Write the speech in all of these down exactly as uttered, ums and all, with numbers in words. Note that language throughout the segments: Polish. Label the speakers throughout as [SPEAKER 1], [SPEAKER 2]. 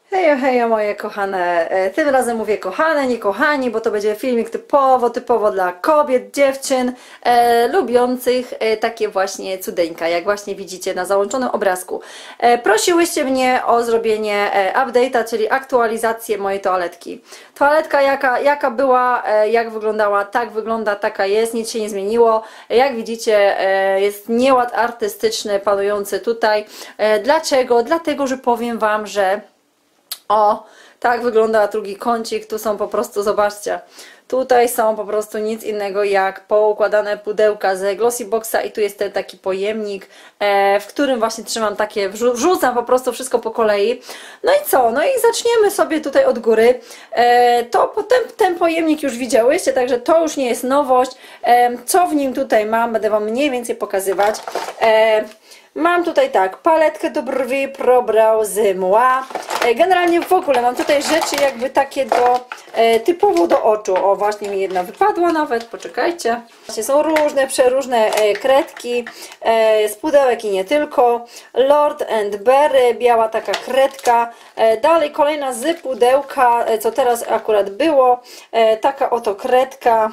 [SPEAKER 1] Hejo, hejo moje kochane, tym razem mówię kochane, nie kochani, bo to będzie filmik typowo, typowo dla kobiet, dziewczyn e, lubiących e, takie właśnie cudeńka, jak właśnie widzicie na załączonym obrazku. E, prosiłyście mnie o zrobienie e, update'a, czyli aktualizację mojej toaletki. Toaletka jaka, jaka była, e, jak wyglądała, tak wygląda, taka jest, nic się nie zmieniło. E, jak widzicie e, jest nieład artystyczny panujący tutaj. E, dlaczego? Dlatego, że powiem Wam, że o, tak wygląda drugi kącik, tu są po prostu, zobaczcie, tutaj są po prostu nic innego jak poukładane pudełka z Glossy Boxa i tu jest ten taki pojemnik, e, w którym właśnie trzymam takie, wrzucam po prostu wszystko po kolei. No i co? No i zaczniemy sobie tutaj od góry. E, to potem ten pojemnik już widziałyście, także to już nie jest nowość. E, co w nim tutaj mam, będę Wam mniej więcej pokazywać. E, Mam tutaj tak, paletkę do brwi ProBrow z Moi. Generalnie w ogóle mam tutaj rzeczy jakby takie do, e, typowo do oczu. O, właśnie mi jedna wypadła nawet, poczekajcie. Właśnie są różne, przeróżne e, kredki e, z pudełek i nie tylko. Lord and Berry, biała taka kredka. E, dalej kolejna z pudełka, e, co teraz akurat było. E, taka oto kredka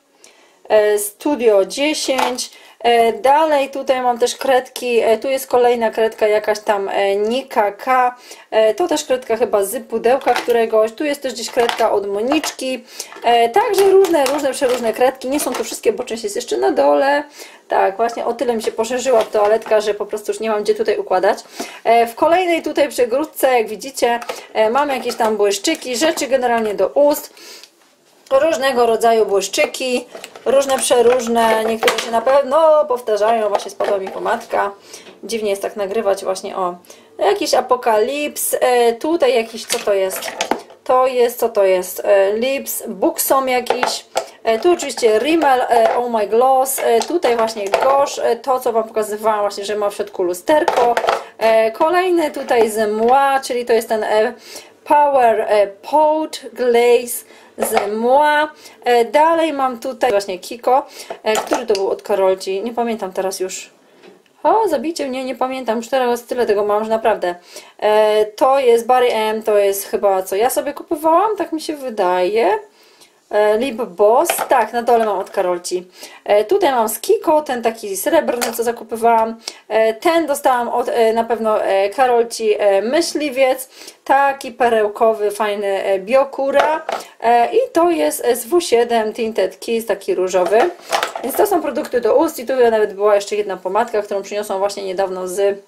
[SPEAKER 1] e, Studio dziesięć. Dalej tutaj mam też kredki, tu jest kolejna kredka jakaś tam Nika K, to też kredka chyba z pudełka któregoś, tu jest też gdzieś kredka od Moniczki, także różne, różne, przeróżne kredki, nie są to wszystkie, bo część jest jeszcze na dole. Tak, właśnie o tyle mi się poszerzyła toaletka, że po prostu już nie mam gdzie tutaj układać. W kolejnej tutaj przegródce, jak widzicie, mamy jakieś tam błyszczyki, rzeczy generalnie do ust. Różnego rodzaju błyszczyki, różne, przeróżne, niektóre się na pewno powtarzają, właśnie spadła mi pomadka, dziwnie jest tak nagrywać właśnie, o, jakiś Apokalips, e, tutaj jakiś, co to jest, to jest, co to jest, e, Lips, Buxom jakiś, e, tu oczywiście Rimmel, e, Oh My Gloss, e, tutaj właśnie Gosh, e, to co Wam pokazywałam właśnie, że ma w środku lusterko, e, kolejny tutaj z Moi, czyli to jest ten e, Power e, Pot Glaze z Moi. E, dalej mam tutaj właśnie Kiko, e, który to był od Karolci, nie pamiętam teraz już. O, zabijcie mnie, nie pamiętam, już teraz tyle tego mam, że naprawdę. E, to jest Barry M, to jest chyba co ja sobie kupowałam, tak mi się wydaje. Lip Boss, tak, na dole mam od Karolci. E, tutaj mam z Kiko, ten taki srebrny, co zakupywałam. E, ten dostałam od e, na pewno e, Karolci e, Myśliwiec, taki perełkowy, fajny e, Biokura. E, I to jest S W siedem Tinted Kiss, taki różowy. Więc to są produkty do ust i tu nawet była jeszcze jedna pomadka, którą przyniosłam właśnie niedawno z,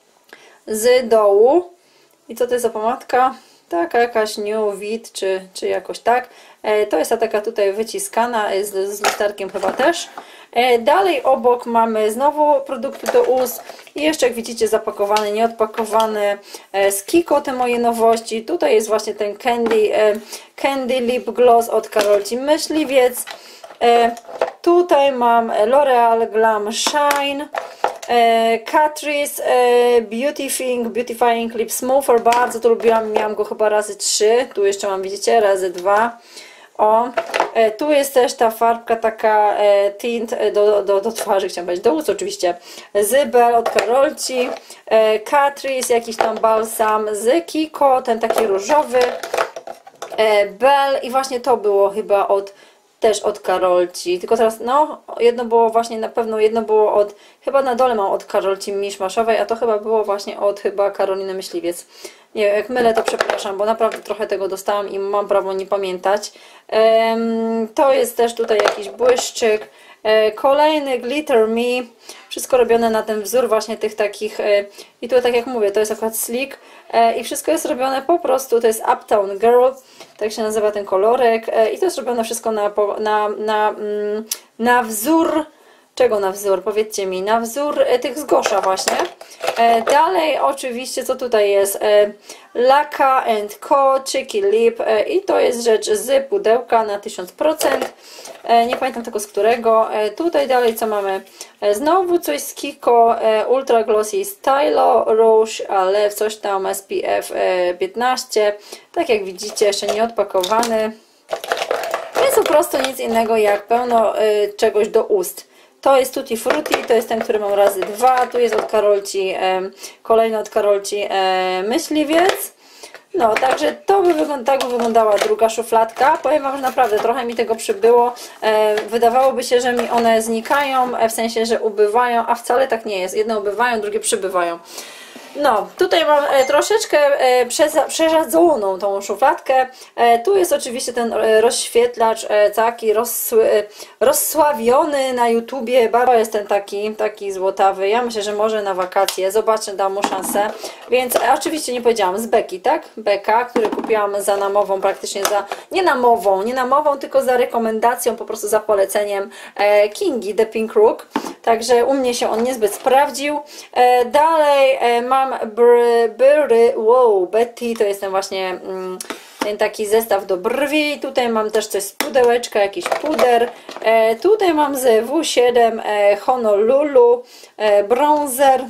[SPEAKER 1] z dołu. I co to jest za pomadka? Taka jakaś New Vid, czy, czy jakoś tak. E, to jest ta taka tutaj wyciskana, z, z lusterkiem chyba też. E, dalej obok mamy znowu produkty do ust. I jeszcze jak widzicie zapakowany, nieodpakowany e, z Kiko, te moje nowości. Tutaj jest właśnie ten Candy, e, Candy Lip Gloss od Karolci Myśliwiec. E, tutaj mam L'Oreal Glam Shine. E, Catrice e, Beautifying, Beautifying Lip Smoother, bardzo to lubiłam, miałam go chyba razy trzy, tu jeszcze mam, widzicie, razy dwa. O, e, tu jest też ta farbka taka e, tint do, do, do twarzy, chciałam powiedzieć, do ust oczywiście, z Belle od Karolci, e, Catrice, jakiś tam balsam z Kiko, ten taki różowy, e, Belle i właśnie to było chyba od też od Karolci, tylko teraz no jedno było właśnie na pewno, jedno było od, chyba na dole mam od Karolci Miszmaszowej, a to chyba było właśnie od chyba Karoliny Myśliwiec. Nie wiem, jak mylę to przepraszam, bo naprawdę trochę tego dostałam i mam prawo nie pamiętać. Um, to jest też tutaj jakiś błyszczyk. E, kolejny Glitter Me, wszystko robione na ten wzór właśnie tych takich, e, i tu tak jak mówię, to jest akurat Sleek e, i wszystko jest robione po prostu, to jest Uptown Girl, tak się nazywa ten kolorek e, i to jest robione wszystko na, na, na, mm, na wzór, czego na wzór, powiedzcie mi, na wzór e, tych z Gosha właśnie. E, dalej oczywiście, co tutaj jest, e, Laka and Co, Cheeky Lip e, i to jest rzecz z pudełka na tysiąc procent. E, nie pamiętam tego z którego. E, tutaj dalej co mamy? E, znowu coś z Kiko, e, Ultra Glossy Stylo Rouge, ale coś tam S P F e, piętnaście. Tak jak widzicie, jeszcze nie odpakowany. Jest po prostu nic innego jak pełno e, czegoś do ust. To jest Tutti Frutti, to jest ten, który mam razy dwa. Tu jest od Karolci, e, kolejny od Karolci e, Myśliwiec. No, także to by wygląda, tak by wyglądała druga szufladka. Powiem Wam, że naprawdę trochę mi tego przybyło. E, wydawałoby się, że mi one znikają, e, w sensie, że ubywają, a wcale tak nie jest. Jedne ubywają, drugie przybywają. No, tutaj mam e, troszeczkę e, przerzadzoną tą szufladkę. E, tu jest oczywiście ten e, rozświetlacz e, taki roz, e, rozsławiony na YouTubie. Bardzo jest ten taki, taki złotawy. Ja myślę, że może na wakacje. Zobaczę, dam mu szansę. Więc e, oczywiście nie powiedziałam, z beki, tak? Beka, który kupiłam za namową, praktycznie za, nie namową, nie namową, tylko za rekomendacją, po prostu za poleceniem e, Kingi, The Pink Rook. Także u mnie się on niezbyt sprawdził. E, dalej e, mam Bry, wow, Betty, to jest ten właśnie mm, ten taki zestaw do brwi. Tutaj mam też coś z pudełeczka, jakiś puder. E, tutaj mam z W siedem e, Honolulu e, bronzer.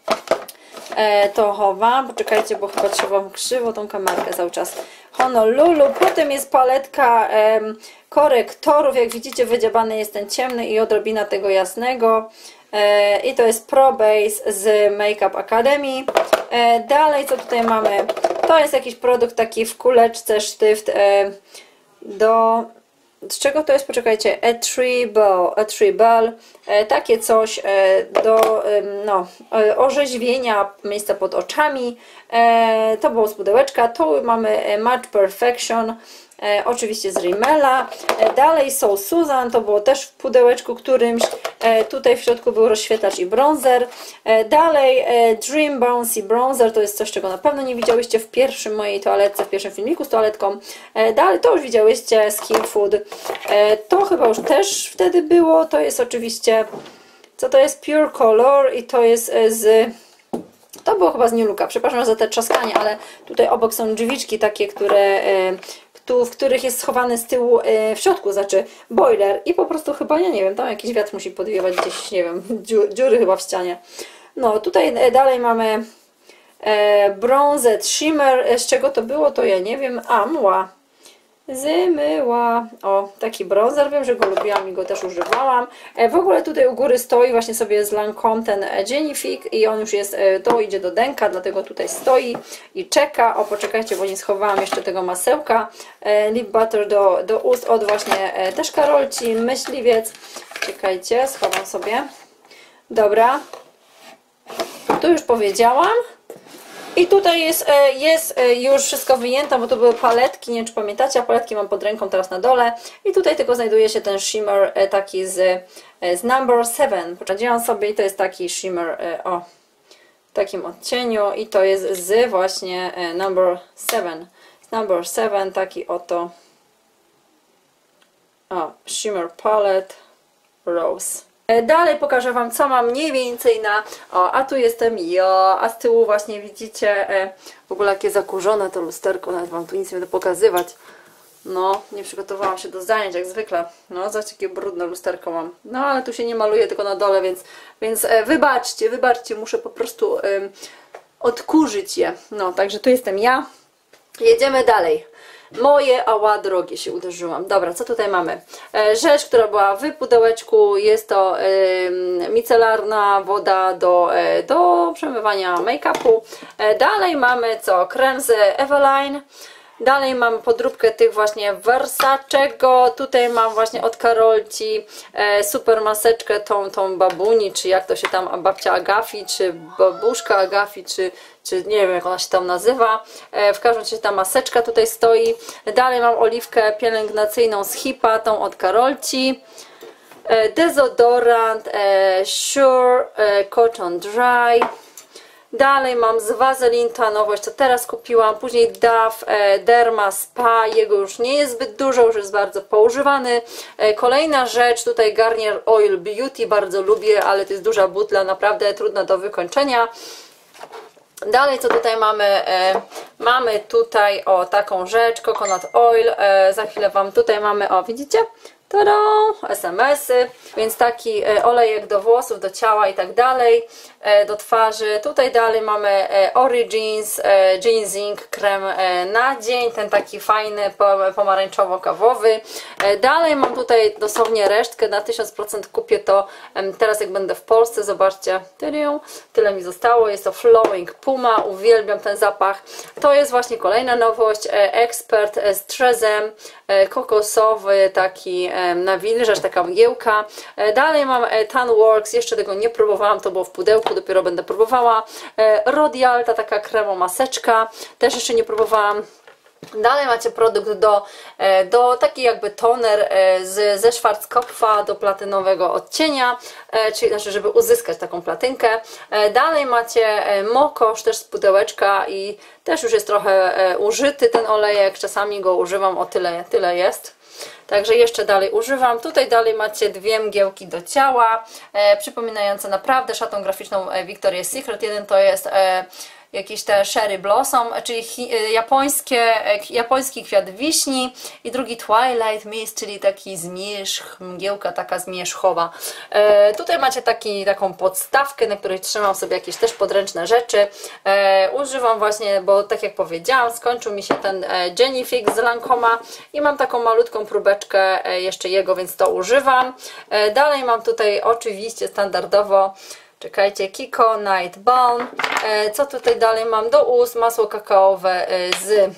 [SPEAKER 1] E, to chowam, poczekajcie, bo chyba trzeba krzywo tą kamerkę cały czas. Honolulu, potem jest paletka e, korektorów, jak widzicie wydziabany jest ten ciemny i odrobina tego jasnego. E, I to jest Pro Base z Makeup Academy. E, dalej co tutaj mamy? To jest jakiś produkt taki w kuleczce, sztyft e, do... Z czego to jest? Poczekajcie. A Tree Ball. A Tree Ball. E, takie coś e, do e, no, e, orzeźwienia miejsca pod oczami. E, to było z pudełeczka. Tu mamy Match Perfection. E, oczywiście z Rimmela. E, dalej są Susan, to było też w pudełeczku którymś. E, tutaj w środku był rozświetlacz i bronzer. E, dalej e, Dream Bouncy Bronzer, to jest coś, czego na pewno nie widziałyście w pierwszym mojej toaletce, w pierwszym filmiku z toaletką. E, dalej to już widziałyście, Skin Food. E, to chyba już też wtedy było. To jest oczywiście, co to jest? Pure Color i to jest z... To było chyba z New Looka, przepraszam za te trzaskanie, ale tutaj obok są drzwiczki takie, które... E, Tu, w których jest schowany z tyłu e, w środku, znaczy boiler i po prostu chyba, ja nie wiem, tam jakiś wiatr musi podwiewać gdzieś, nie wiem, dziury chyba w ścianie. No, tutaj e, dalej mamy e, Bronzed Shimmer, z czego to było, to ja nie wiem, a mła, zmyła, o, taki bronzer, wiem, że go lubiłam i go też używałam. E, w ogóle tutaj u góry stoi właśnie sobie z Lancome ten Genifique i on już jest, e, to idzie do denka, dlatego tutaj stoi i czeka. O, poczekajcie, bo nie schowałam jeszcze tego masełka. E, lip butter do, do ust od właśnie e, też Karolci, myśliwiec. Czekajcie, schowam sobie. Dobra, tu już powiedziałam. I tutaj jest, jest już wszystko wyjęte, bo to były paletki, nie wiem czy pamiętacie, a paletki mam pod ręką teraz na dole. I tutaj tylko znajduje się ten shimmer taki z, z number seven. Poczędziłam sobie i to jest taki shimmer o w takim odcieniu i to jest z właśnie number seven. Z number seven taki oto o, shimmer palette rose. Dalej pokażę Wam, co mam mniej więcej na... O, a tu jestem ja, a z tyłu właśnie widzicie e, w ogóle jakie zakurzone to lusterko, nawet Wam tu nic nie będę pokazywać. No, nie przygotowałam się do zajęć jak zwykle. No, zobaczcie jakie brudne lusterko mam. No, ale tu się nie maluje, tylko na dole, więc, więc e, wybaczcie, wybaczcie, muszę po prostu e, odkurzyć je. No, także tu jestem ja. Jedziemy dalej. Moje, ała, drogie się uderzyłam. Dobra, co tutaj mamy? E, rzecz, która była w pudełeczku, jest to e, micelarna woda do, e, do przemywania make-upu. E, dalej mamy co? Krem z Eveline. Dalej mam podróbkę tych właśnie Versacego. Tutaj mam właśnie od Karolci e, super maseczkę tą, tą babuni, czy jak to się tam, babcia Agafi, czy babuszka Agafi, czy, czy nie wiem jak ona się tam nazywa. E, w każdym razie ta maseczka tutaj stoi. Dalej mam oliwkę pielęgnacyjną z Hipa, tą od Karolci. E, dezodorant e, Sure e, Cotton Dry. Dalej mam z Vaseline, ta nowość, co teraz kupiłam. Później Dove e, Derma Spa, jego już nie jest zbyt dużo, już jest bardzo poużywany. E, kolejna rzecz, tutaj Garnier Oil Beauty, bardzo lubię, ale to jest duża butla, naprawdę trudna do wykończenia. Dalej co tutaj mamy? E, mamy tutaj o taką rzecz, Coconut Oil, e, za chwilę Wam tutaj mamy, o widzicie? Tada! es em esy, więc taki olejek do włosów, do ciała i tak dalej. do twarzy. Tutaj dalej mamy Origins Ginseng krem na dzień, ten taki fajny, pomarańczowo-kawowy. Dalej mam tutaj dosłownie resztkę, na tysiąc procent kupię to teraz jak będę w Polsce, zobaczcie, tyle mi zostało, jest to Flowing Puma, uwielbiam ten zapach. To jest właśnie kolejna nowość, Expert z trzezem, kokosowy, taki nawilżacz, taka mgiełka. Dalej mam Tanworks, jeszcze tego nie próbowałam, to było w pudełku, dopiero będę próbowała. Rodialta, taka kremo maseczka, też jeszcze nie próbowałam. Dalej macie produkt do, do taki jakby toner z, ze Schwarzkopfa do platynowego odcienia, czyli znaczy, żeby uzyskać taką platynkę. Dalej macie Mokosz też z pudełeczka i też już jest trochę użyty ten olejek, czasami go używam, o tyle, tyle jest. Także jeszcze dalej używam. Tutaj dalej macie dwie mgiełki do ciała, e, przypominające naprawdę szatą graficzną Victoria's Secret. Jeden to jest e, jakiś te Cherry Blossom, czyli hi, japońskie, japoński kwiat wiśni i drugi Twilight Mist, czyli taki zmierzch, mgiełka taka zmierzchowa. E, tutaj macie taki, taką podstawkę, na której trzymam sobie jakieś też podręczne rzeczy. E, używam właśnie, bo tak jak powiedziałam, skończył mi się ten Genifix z Lancoma i mam taką malutką próbeczkę jeszcze jego, więc to używam. E, dalej mam tutaj oczywiście standardowo, czekajcie, Kiko Night Balm. Co tutaj dalej mam? Do ust masło kakaowe z,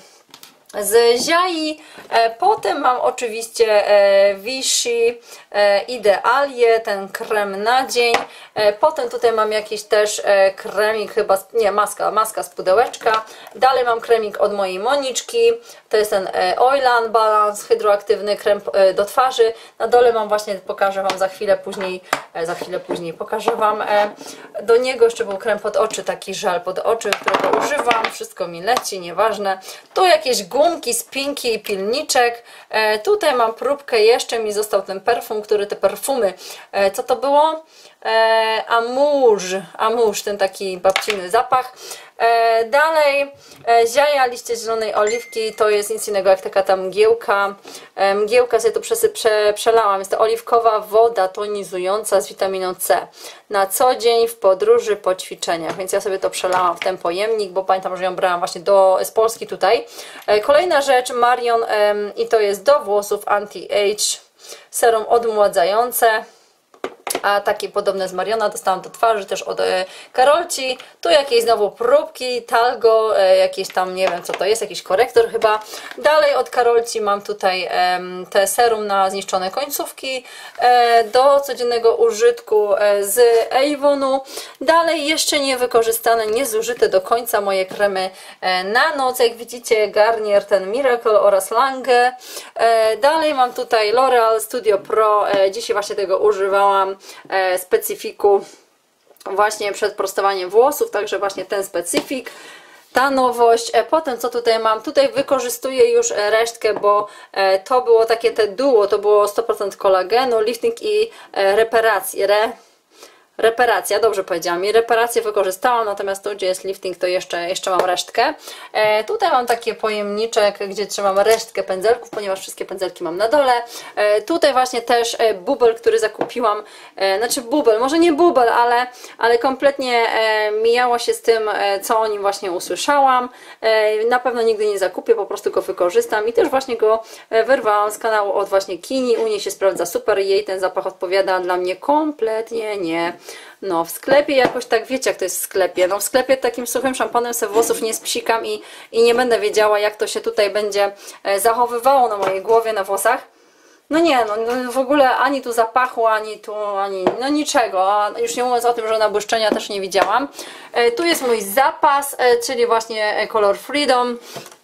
[SPEAKER 1] z ziai. Potem mam oczywiście Vichy Idealie, ten krem na dzień. Potem tutaj mam jakiś też kremik, chyba, nie, maska, maska z pudełeczka. Dalej mam kremik od mojej Moniczki. To jest ten Oil and Balance, hydroaktywny krem do twarzy. Na dole mam właśnie, pokażę Wam za chwilę później, za chwilę później pokażę Wam. Do niego jeszcze był krem pod oczy, taki żel pod oczy, którego używam. Wszystko mi leci, nieważne. Tu jakieś gumki, spinki i pilniczek. Tutaj mam próbkę, jeszcze mi został ten perfum, który te perfumy, co to było? E, Amouge, Amouge, ten taki babciny zapach. E, dalej e, ziaja, liście zielonej oliwki, to jest nic innego jak taka ta mgiełka. E, mgiełka sobie tu prze, prze, przelałam, jest to oliwkowa woda tonizująca z witaminą C. Na co dzień, w podróży, po ćwiczeniach, więc ja sobie to przelałam w ten pojemnik, bo pamiętam, że ją brałam właśnie do, z Polski tutaj. E, kolejna rzecz, Marion e, i to jest do włosów Anti-Age, serum odmładzające. A takie podobne z Mariona dostałam do twarzy też od e, Karolci. Tu jakieś znowu próbki, Talgo, e, jakieś tam, nie wiem co to jest, jakiś korektor chyba. Dalej od Karolci mam tutaj e, te serum na zniszczone końcówki e, do codziennego użytku e, z Avonu. Dalej jeszcze nie wykorzystane, nie zużyte do końca moje kremy e, na noc. Jak widzicie, Garnier, ten Miracle oraz Lange. E, dalej mam tutaj L'Oreal Studio Pro. E, dzisiaj właśnie tego używałam. E, specyfiku właśnie przed prostowaniem włosów, także właśnie ten specyfik, ta nowość. E, potem co tutaj mam? Tutaj wykorzystuję już resztkę, bo e, to było takie te duo, to było sto procent kolagenu, lifting i e, reparacji, re, reparacja, dobrze powiedziałam, i reparację wykorzystałam, natomiast tu gdzie jest lifting to jeszcze, jeszcze mam resztkę. E, tutaj mam taki pojemniczek, gdzie trzymam resztkę pędzelków, ponieważ wszystkie pędzelki mam na dole. E, tutaj właśnie też e, bubel, który zakupiłam, e, znaczy bubel, może nie bubel, ale, ale kompletnie e, mijało się z tym, e, co o nim właśnie usłyszałam. E, na pewno nigdy nie zakupię, po prostu go wykorzystam i też właśnie go e, wyrwałam z kanału od właśnie Kini, u niej się sprawdza super, jej ten zapach odpowiada, dla mnie kompletnie nie. No w sklepie jakoś tak, wiecie jak to jest w sklepie, no w sklepie takim suchym szamponem sobie włosów nie spsikam i, i nie będę wiedziała jak to się tutaj będzie zachowywało na mojej głowie, na włosach. No nie, no, no w ogóle ani tu zapachu, ani tu, ani no niczego, a już nie mówiąc o tym, że na błyszczenia też nie widziałam. E, tu jest mój zapas, e, czyli właśnie Color Freedom.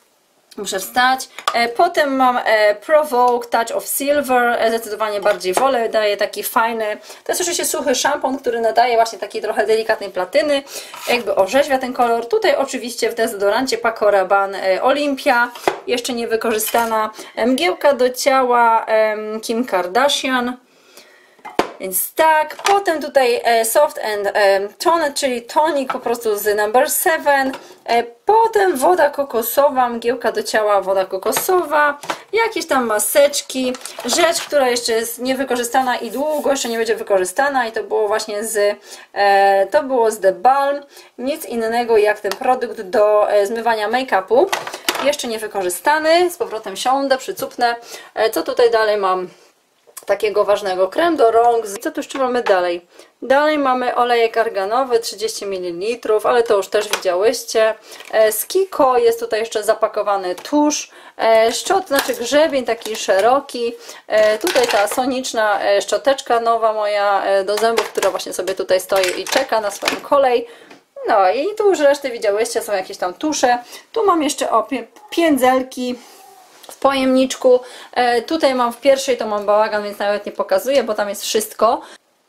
[SPEAKER 1] Muszę wstać. Potem mam Provoke Touch of Silver, zdecydowanie bardziej wolę, daje taki fajny, to jest oczywiście suchy szampon, który nadaje właśnie takiej trochę delikatnej platyny, jakby orzeźwia ten kolor. Tutaj oczywiście w dezodorancie Paco Rabanne Olympia, jeszcze nie wykorzystana, mgiełka do ciała Kim Kardashian. Więc tak, potem tutaj e, Soft and e, Toned, czyli tonik po prostu z number seven. E, potem woda kokosowa, mgiełka do ciała, woda kokosowa. Jakieś tam maseczki. Rzecz, która jeszcze jest niewykorzystana i długo jeszcze nie będzie wykorzystana. I to było właśnie z, e, to było z The Balm. Nic innego jak ten produkt do e, zmywania make-upu. Jeszcze nie wykorzystany. Z powrotem siądę, przycupnę. E, co tutaj dalej mam? Takiego ważnego, krem do rąk. Co tu jeszcze mamy dalej? Dalej mamy olejek arganowy, trzydzieści mililitrów, ale to już też widziałyście. Z Kiko jest tutaj jeszcze zapakowany tusz, szczot, znaczy grzebień taki szeroki. Tutaj ta soniczna szczoteczka nowa moja do zębów, która właśnie sobie tutaj stoi i czeka na swoją kolej. No i tu już reszty widziałyście, są jakieś tam tusze. Tu mam jeszcze o piędzelki w pojemniczku. E, tutaj mam w pierwszej, to mam bałagan, więc nawet nie pokazuję, bo tam jest wszystko.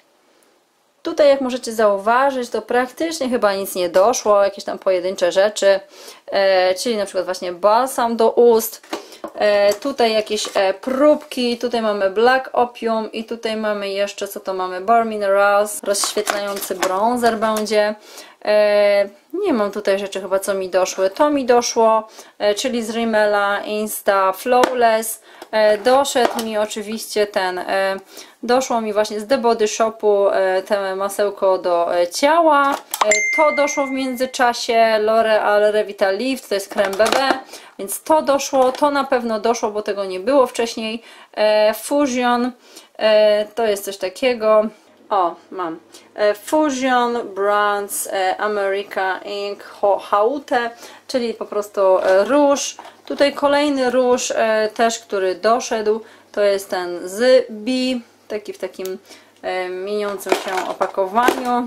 [SPEAKER 1] Tutaj jak możecie zauważyć, to praktycznie chyba nic nie doszło, jakieś tam pojedyncze rzeczy, e, czyli na przykład właśnie balsam do ust. E, tutaj jakieś e, próbki, tutaj mamy Black Opium i tutaj mamy jeszcze, co to mamy, Bare Minerals, rozświetlający bronzer będzie. E, nie mam tutaj rzeczy chyba co mi doszły, to mi doszło, e, czyli z Rimmela Insta Flawless. E, doszedł mi oczywiście ten, e, doszło mi właśnie z The Body Shopu e, te masełko do e, ciała. E, to doszło w międzyczasie, L'Oreal Revitalift, to jest krem B B, więc to doszło, to na pewno doszło, bo tego nie było wcześniej. E, Fusion, e, to jest coś takiego. O, mam. E, Fusion Brands e, America Ink Haute, czyli po prostu e, róż. Tutaj kolejny róż e, też, który doszedł. To jest ten z B, taki w takim e, mieniącym się opakowaniu.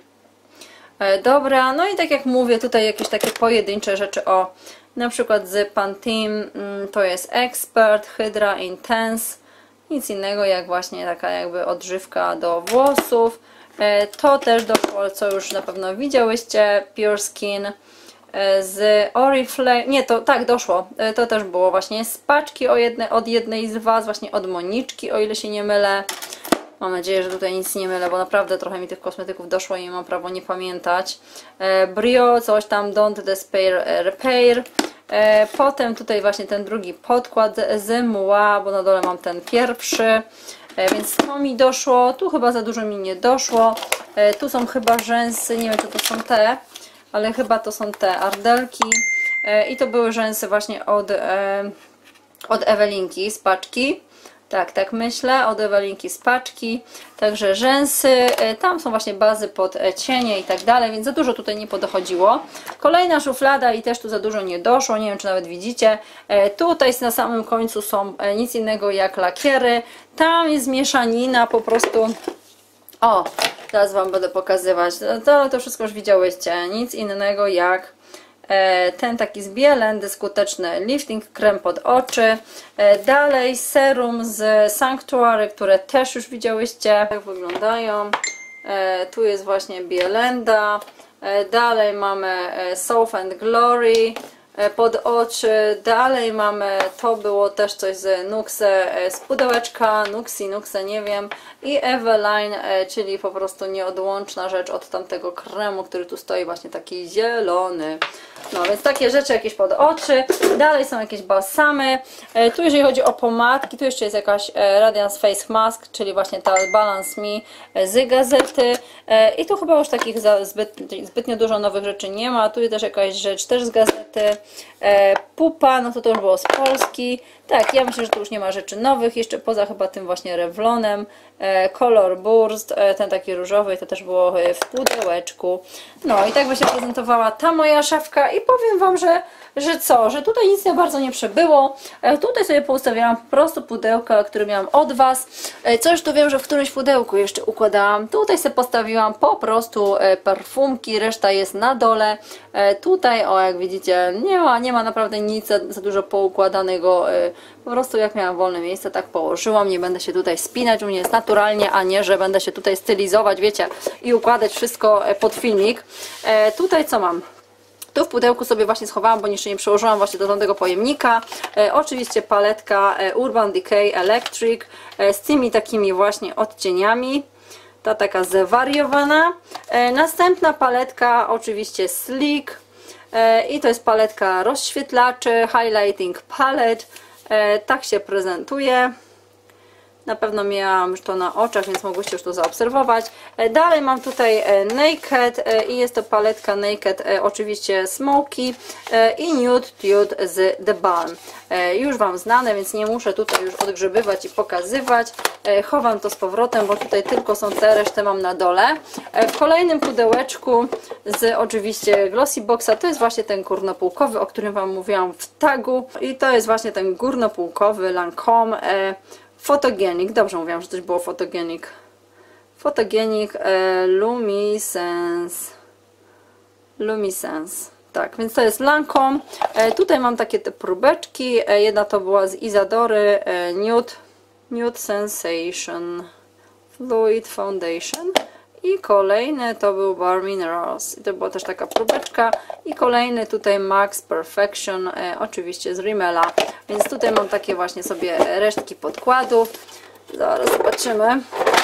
[SPEAKER 1] E, dobra, no i tak jak mówię, tutaj jakieś takie pojedyncze rzeczy. O, na przykład z Pantene, mm, to jest Expert Hydra Intense. Nic innego jak właśnie taka jakby odżywka do włosów. To też doszło, co już na pewno widziałyście, Pure Skin z Oriflame. Nie, to tak doszło. To też było właśnie z paczki o jedne, od jednej z Was, właśnie od Moniczki, o ile się nie mylę. Mam nadzieję, że tutaj nic nie mylę, bo naprawdę trochę mi tych kosmetyków doszło i mam prawo nie pamiętać. Brio, coś tam, Don't Despair Repair. Potem tutaj właśnie ten drugi podkład z Mua, bo na dole mam ten pierwszy, więc to mi doszło. Tu chyba za dużo mi nie doszło. Tu są chyba rzęsy, nie wiem czy to są te, ale chyba to są te ardelki. I to były rzęsy właśnie od, od Ewelinki z paczki. Tak, tak myślę, od Ewelinki z paczki. Także rzęsy, tam są właśnie bazy pod cienie i tak dalej, więc za dużo tutaj nie podochodziło. Kolejna szuflada i też tu za dużo nie doszło, nie wiem czy nawet widzicie. Tutaj na samym końcu są nic innego jak lakiery. Tam jest mieszanina po prostu. O, teraz Wam będę pokazywać. To, to wszystko już widziałyście. Nic innego jak ten taki z Bielendy skuteczny lifting, krem pod oczy. Dalej serum z Sanctuary, które też już widziałyście. Tak wyglądają. Tu jest właśnie Bielenda. Dalej mamy Soft and Glory pod oczy. Dalej mamy, to było też coś z Nuxe, z pudełeczka, Nuxi, Nuxe, nie wiem. I Eveline, czyli po prostu nieodłączna rzecz od tamtego kremu, który tu stoi, właśnie taki zielony. No więc takie rzeczy jakieś pod oczy. Dalej są jakieś balsamy. Tu jeżeli chodzi o pomadki, tu jeszcze jest jakaś Radiance Face Mask, czyli właśnie ta Balance Me z gazety. I tu chyba już takich zbyt, zbytnio dużo nowych rzeczy nie ma. Tu jest też jakaś rzecz też z gazety. Pupa, no to to już było z Polski. Tak, ja myślę, że tu już nie ma rzeczy nowych, jeszcze poza chyba tym właśnie Revlonem. Color Burst, ten taki różowy, to też było w pudełeczku. No i tak by się prezentowała ta moja szafka i powiem Wam, że, że co, że tutaj nic nie bardzo nie przebyło. Tutaj sobie poustawiałam po prostu pudełka, które miałam od Was. Coś tu wiem, że w którymś pudełku jeszcze układałam. Tutaj sobie postawiłam po prostu perfumki, reszta jest na dole. Tutaj, o jak widzicie, nie ma, nie ma naprawdę nic za, za dużo poukładanego. Po prostu jak miałam wolne miejsce, tak położyłam. Nie będę się tutaj spinać, u mnie jest naturalnie, a nie, że będę się tutaj stylizować, wiecie, i układać wszystko pod filmik. E, tutaj co mam? Tu w pudełku sobie właśnie schowałam, bo jeszcze nie przełożyłam właśnie do tamtego pojemnika. E, oczywiście paletka e, Urban Decay Electric e, z tymi takimi właśnie odcieniami. ta taka zwariowana. Następna paletka oczywiście Sleek i to jest paletka rozświetlaczy, Highlighting Palette. Tak się prezentuje. Na pewno miałam już to na oczach, więc mogłyście już to zaobserwować. Dalej mam tutaj Naked i jest to paletka Naked, oczywiście Smoky i Nude Tude z The Balm. Już Wam znane, więc nie muszę tutaj już odgrzebywać i pokazywać. Chowam to z powrotem, bo tutaj tylko są te, resztę mam na dole. W kolejnym pudełeczku z oczywiście Glossy Boxa to jest właśnie ten górnopółkowy, o którym Wam mówiłam w tagu. I to jest właśnie ten górnopółkowy Lancome Photogenic, dobrze mówiłam, że coś było Photogenic. Photogenic e, Lumiscence. Lumiscence. Tak, więc to jest Lancome. E, tutaj mam takie te próbeczki. E, jedna to była z Isadory e, Nude, Nude Sensation Fluid Foundation. I kolejne to był Bare Minerals. I to była też taka próbeczka. I kolejny tutaj Max Perfection, e, oczywiście z Rimmela. Więc tutaj mam takie właśnie sobie resztki podkładów. Zaraz zobaczymy.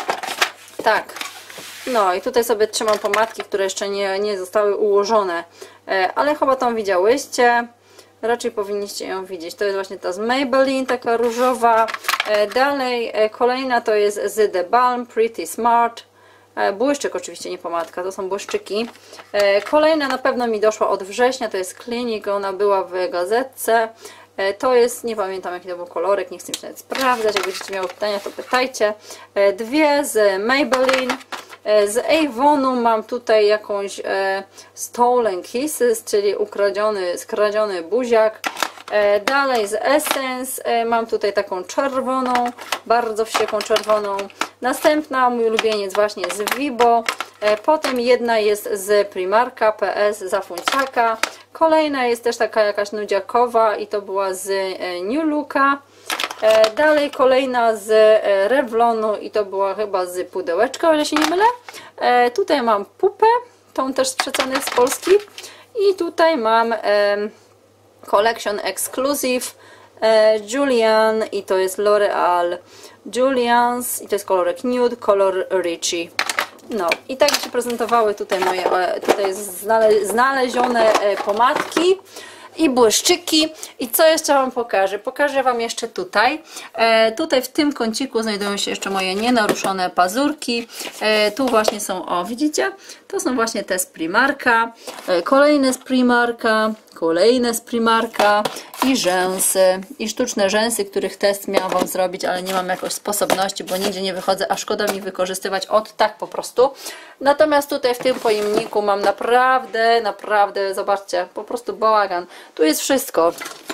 [SPEAKER 1] Tak. No i tutaj sobie trzymam pomadki, które jeszcze nie, nie zostały ułożone. E, ale chyba tą widziałyście. Raczej powinniście ją widzieć. To jest właśnie ta z Maybelline, taka różowa. E, dalej e, kolejna to jest z The Balm Pretty Smart. Błyszczyk oczywiście, nie pomadka, to są błyszczyki. Kolejna na pewno mi doszła od września, to jest Clinique, ona była w gazetce. To jest, nie pamiętam jaki to był kolorek, nie chcę mi się nawet sprawdzać, jak będziecie miały pytania, to pytajcie. Dwie z Maybelline. Z Avonu mam tutaj jakąś Stolen Kisses, czyli ukradziony, skradziony buziak. Dalej z Essence mam tutaj taką czerwoną, bardzo wściekłą czerwoną. Następna mój ulubieniec właśnie z Vibo. Potem jedna jest z Primarka P S za funciaka. Kolejna jest też taka jakaś nudziakowa i to była z New Looka. Dalej kolejna z Revlonu i to była chyba z pudełeczka, o ile się nie mylę. Tutaj mam pupę, tą też z przeceny z Polski. I tutaj mam Collection Exclusive Julian i to jest L'Oreal Julians i to jest kolorek Nude, kolor Richie. No i tak się prezentowały tutaj moje tutaj znale, znalezione pomadki i błyszczyki. I co jeszcze Wam pokażę? Pokażę Wam jeszcze tutaj. E, tutaj w tym kąciku znajdują się jeszcze moje nienaruszone pazurki. E, tu właśnie są, o widzicie? To są właśnie te z Primarka. E, kolejne z Primarka. Kolejne z Primarka. I rzęsy. I sztuczne rzęsy, których test miałam Wam zrobić, ale nie mam jakoś sposobności, bo nigdzie nie wychodzę, a szkoda mi wykorzystywać od tak po prostu. Natomiast tutaj w tym pojemniku mam naprawdę, naprawdę, zobaczcie, po prostu bałagan. Tu jest wszystko.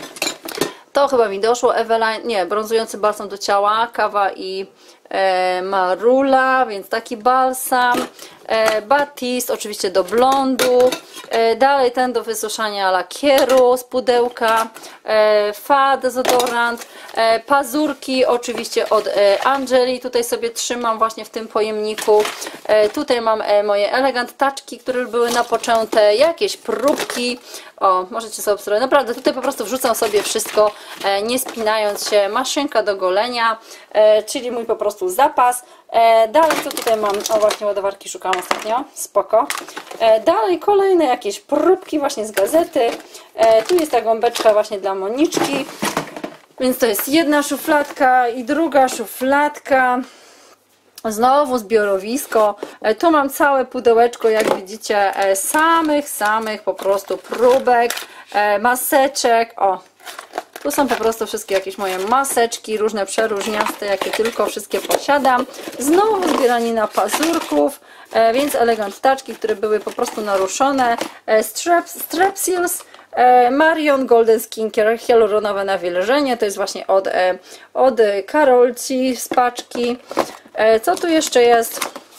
[SPEAKER 1] To chyba mi doszło. Eveline, nie, brązujący balsam do ciała, kawa i e, marula, więc taki balsam. E, Batiste, oczywiście do blondu. E, dalej ten do wysuszania lakieru z pudełka. E, Fa dezodorant. E, pazurki oczywiście od e, Angeli. Tutaj sobie trzymam właśnie w tym pojemniku. E, tutaj mam e, moje elegant taczki, które były napoczęte. Jakieś próbki. O, możecie sobie obserwować. Naprawdę tutaj po prostu wrzucam sobie wszystko, e, nie spinając się. Maszynka do golenia, e, czyli mój po prostu zapas. E, dalej co tutaj mam? O, właśnie ładowarki szukałam ostatnio. Spoko. E, dalej kolejne jakieś próbki właśnie z gazety. E, tu jest ta gąbeczka właśnie dla Moniczki. Więc to jest jedna szufladka i druga szufladka. Znowu zbiorowisko. Tu mam całe pudełeczko, jak widzicie, samych, samych po prostu próbek, maseczek. O, tu są po prostu wszystkie jakieś moje maseczki, różne przeróżniaste, jakie tylko wszystkie posiadam. Znowu zbieranina pazurków, więc elegant taczki, które były po prostu naruszone. Strepsils. Marion Golden Skincare hialuronowe nawilżenie, to jest właśnie od, od Karolci z paczki. Co tu jeszcze jest?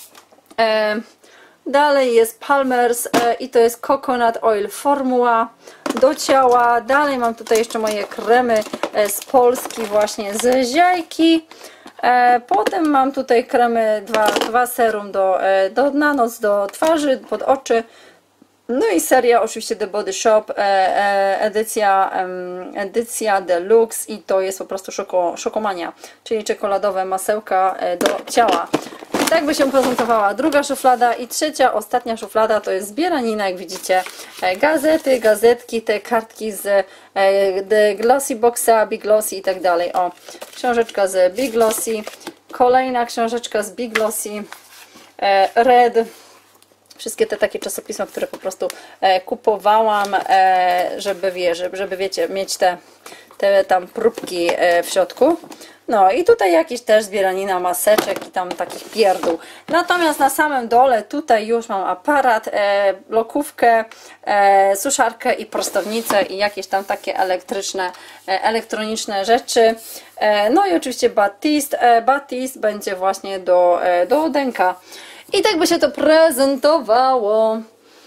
[SPEAKER 1] Dalej jest Palmer's i to jest Coconut Oil Formuła do ciała. Dalej mam tutaj jeszcze moje kremy z Polski właśnie z Ziajki. Potem mam tutaj kremy, dwa, dwa serum do, do, na noc, do twarzy, pod oczy. No i seria oczywiście The Body Shop, e, e, edycja, e, edycja Deluxe i to jest po prostu szoko, szokomania, czyli czekoladowe masełka e, do ciała. Tak by się prezentowała druga szuflada i trzecia, ostatnia szuflada to jest zbieranina, jak widzicie, gazety, gazetki, te kartki z The Glossy Boxa, Big Glossy i tak dalej. O, książeczka z Big Glossy, kolejna książeczka z Big Glossy, Red, wszystkie te takie czasopisma, które po prostu kupowałam, żeby, wie, żeby, żeby wiecie, mieć te, te tam próbki w środku. No i tutaj jakiś też zbieranina maseczek i tam takich pierdół. Natomiast na samym dole tutaj już mam aparat, e, blokówkę, e, suszarkę i prostownicę i jakieś tam takie elektryczne, e, elektroniczne rzeczy. E, no i oczywiście Batiste. E, Batiste będzie właśnie do, e, do odenka. I tak by się to prezentowało.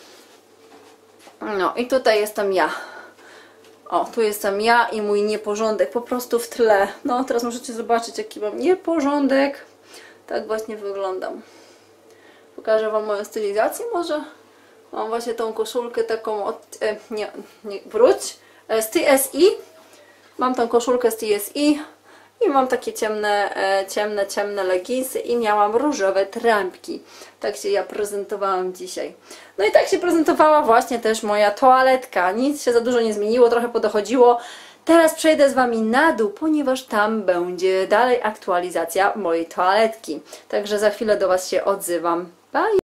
[SPEAKER 1] No i tutaj jestem ja. O, tu jestem ja i mój nieporządek po prostu w tle. No, teraz możecie zobaczyć, jaki mam nieporządek. Tak właśnie wyglądam. Pokażę Wam moją stylizację może. Mam właśnie tą koszulkę taką od... E, nie, nie, wróć. E, z T S I. Mam tą koszulkę z T S I. I mam takie ciemne, e, ciemne, ciemne leginsy i miałam różowe trampki. Tak się ja prezentowałam dzisiaj. No i tak się prezentowała właśnie też moja toaletka. Nic się za dużo nie zmieniło, trochę podochodziło. Teraz przejdę z Wami na dół, ponieważ tam będzie dalej aktualizacja mojej toaletki. Także za chwilę do Was się odzywam. Bye!